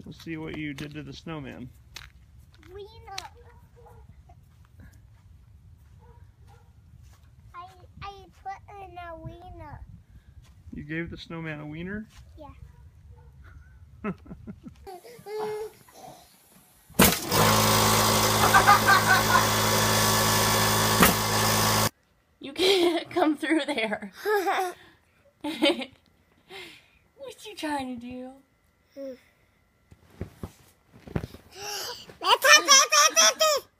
Let's see what you did to the snowman. Wiener. I put in a wiener. You gave the snowman a wiener? Yeah. You can't come through there. What you trying to do?